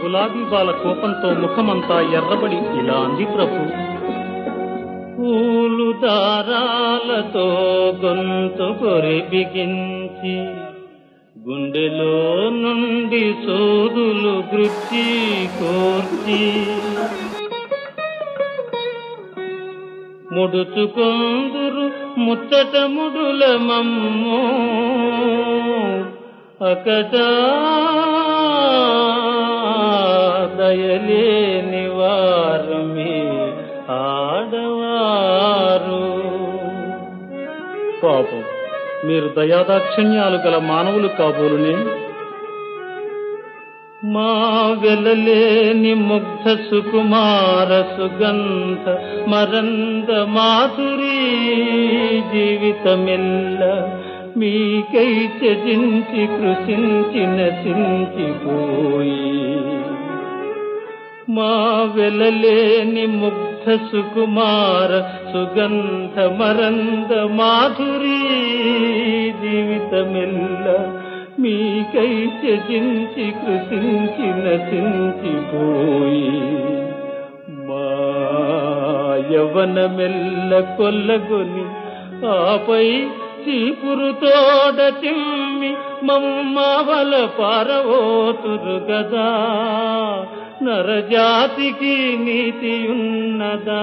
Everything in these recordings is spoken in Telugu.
గులాబీ బాల కోపంతో ముఖమంతా ఎర్రబడి ఇలా అంది ప్రభు. పూలు దారాలతో గొంతు కొరి బిగించి గుండెలో నుండి సోదులు గృచ్చి కోర్చి ముడుచుకొందురు ముచ్చట ముడుల మమ్మో అకట దయలేని వారు మీ ఆడవారు. పాపం, మీరు దయాదాక్షిణ్యాలు గల మానవులు కాబోలునే. మా వెలలేని ముగ్ధ సుకుమార సుగంధ మరంద మాధురీ జీవితమెల్ల మీకై త్యజించి కృషించి నశించిపోయి. మా వెలలేని ముగ్ధ సుకుమార సుగంధ మరంద మాధురీ జీవితమెల్ల మీకై త్యజించి కృషించి నశించిపోయి. మా యవ్వనమెల్ల కొల్లగొని ఆపై చీపురుతోడ చిమ్మి మమ్మవల పారవోతురు గదా. నరజాతికి నీతి ఉన్నదా?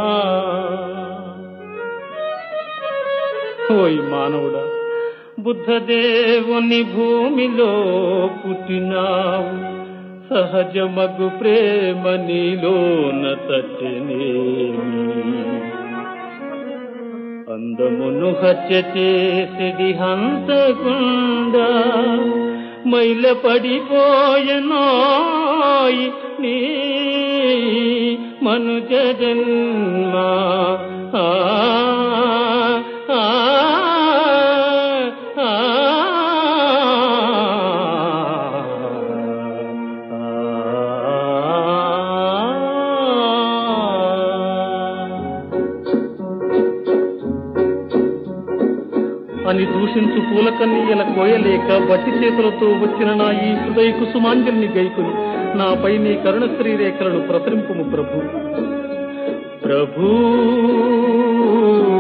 ఓయ్ మానవుడా, బుద్ధదేవుని భూమిలో పుట్టినావు. సహజమగు ప్రేమ నీలోన తట్టెనేమి. అందమును హత్య చేసిడి హంతకుండా మైల పడిపోయెనోయ్ నీ మనుజ జన్మ. అని దూషించు పూలకన్నీయల కోయలేక బట్టి చేతులతో వచ్చిన నా ఈ హృదయ కుసుమాంజలిని గైకుని నాపై నీ కరుణ శ్రీరేఖలను ప్రసరింపుము ప్రభు. ప్రభూ